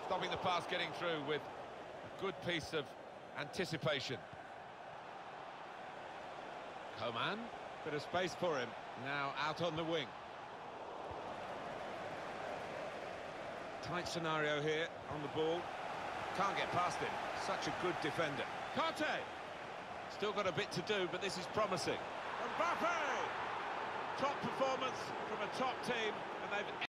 Stopping the pass getting through with a good piece of anticipation. Coman, bit of space for him, now out on the wing. Tight scenario here on the ball. Can't get past him, such a good defender. Kante! Still got a bit to do, but this is promising. Mbappe! Top performance from a top team, and they've